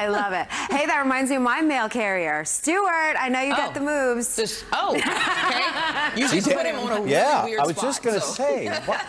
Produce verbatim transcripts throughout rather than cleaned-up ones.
I love it. Hey, that reminds me of my mail carrier. Stuart, I know you oh. got the moves. Just, oh, okay. You just put him on a really yeah, weird I was spot, just going to so. say. What?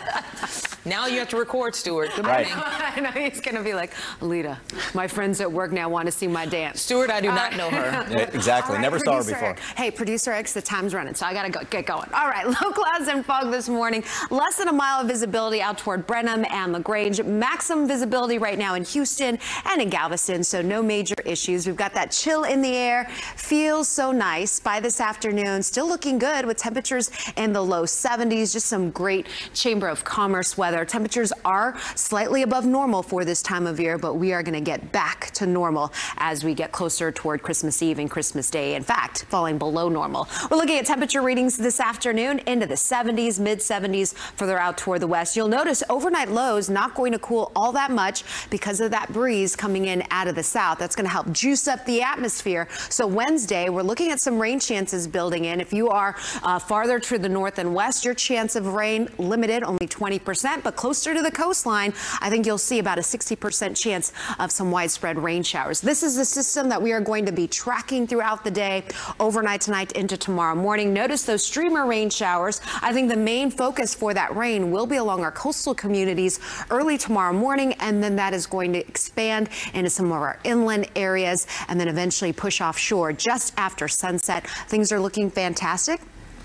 Now you have to record, Stuart. Good morning. Right. I know he's going to be like, Alita, my friends at work now want to see my dance. Stuart, I do All not right. know her. Yeah, exactly. Right, Never saw her before. Eric. Hey, producer X, the time's running, so I got to go, get going. All right, low clouds and fog this morning. Less than a mile of visibility out toward Brenham and LaGrange. Maximum visibility right now in Houston and in Galveston, so no major issues. We've got that chill in the air. Feels so nice by this afternoon. Still looking good with temperatures in the low seventies. Just some great Chamber of Commerce weather. Temperatures are slightly above normal for this time of year, but we are going to get back to normal as we get closer toward Christmas Eve and Christmas Day. In fact, falling below normal. We're looking at temperature readings this afternoon into the seventies, mid seventies further out toward the west. You'll notice overnight lows not going to cool all that much because of that breeze coming in out of the south. That's going to help juice up the atmosphere. So Wednesday, we're looking at some rain chances building in. If you are uh, farther to the north and west, your chance of rain limited, only twenty percent, but closer to the coastline, I think you'll see about a sixty percent chance of some widespread rain showers. This is the system that we are going to be tracking throughout the day, overnight tonight into tomorrow morning. Notice those streamer rain showers. I think the main focus for that rain will be along our coastal communities early tomorrow morning, and then that is going to expand into some of our inland areas and then eventually push offshore just after sunset. Things are looking fantastic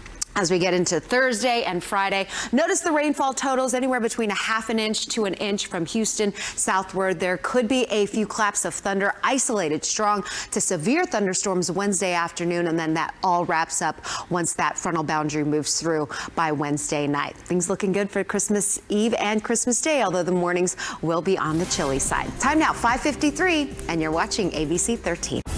as we get into Thursday and Friday. Notice the rainfall totals anywhere between a half an inch to an inch from Houston southward. There could be a few claps of thunder, isolated strong to severe thunderstorms Wednesday afternoon, and then that all wraps up once that frontal boundary moves through by Wednesday night. Things looking good for Christmas Eve and Christmas Day, although the mornings will be on the chilly side. Time now, five fifty-three, and you're watching A B C thirteen.